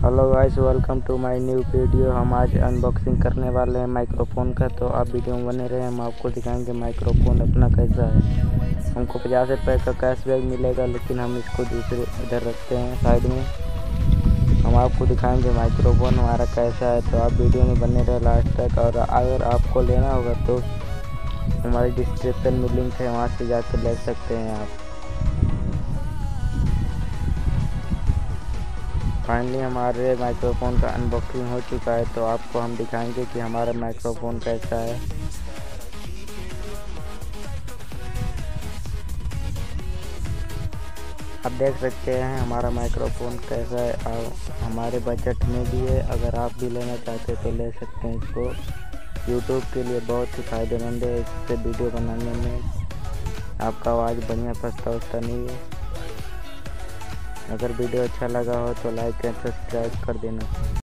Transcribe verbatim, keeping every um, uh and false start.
Hello guys, welcome to my new video. हम आज unboxing करने वाले हैं माइक्रोफोन का, तो आप वीडियो में बने रहे। हम आपको दिखाएंगे माइक्रोफोन अपना कैसा है। हमको पचास रुपये का कैशबैक मिलेगा, लेकिन हम इसको दूसरे इधर रखते हैं साइड में। हम आपको दिखाएंगे माइक्रोफोन हमारा कैसा है, तो आप वीडियो में बने रहे लास्ट तक। और अगर आपको लेना होगा तो हमारे डिस्क्रिप्शन में लिंक है, वहाँ से जाकर ले सकते हैं आप। फाइनली हमारे माइक्रोफोन का अनबॉक्सिंग हो चुका है, तो आपको हम दिखाएंगे कि हमारा माइक्रोफोन कैसा है। आप देख सकते हैं हमारा माइक्रोफोन कैसा है, और हमारे बजट में भी है। अगर आप भी लेना चाहते हैं तो ले सकते हैं इसको। यूट्यूब के लिए बहुत ही फ़ायदेमंद है, इससे वीडियो बनाने में आपका आवाज़ बढ़िया फंसता उठता नहीं है। अगर वीडियो अच्छा लगा हो तो लाइक एंड सब्सक्राइब कर देना।